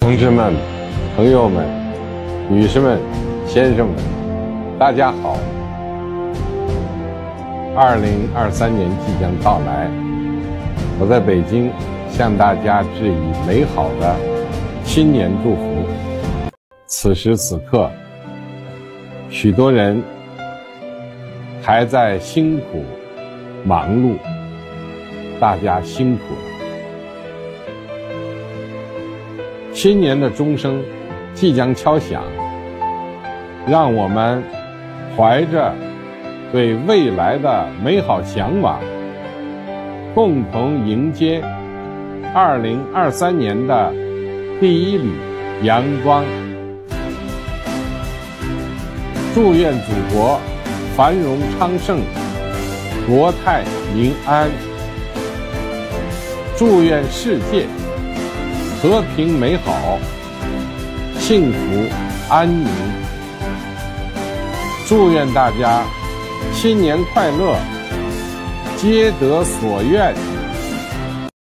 同志们、朋友们、女士们、先生们，大家好！2023年即将到来，我在北京向大家致以美好的新年祝福。此时此刻，许多人还在辛苦忙碌，大家辛苦了。新年的钟声即将敲响，让我们怀着对未来的美好向往，共同迎接2023年的第一缕阳光。祝愿祖国繁荣昌盛，国泰民安。祝愿世界和平美好，幸福安宁。祝愿大家新年快乐，皆得所愿。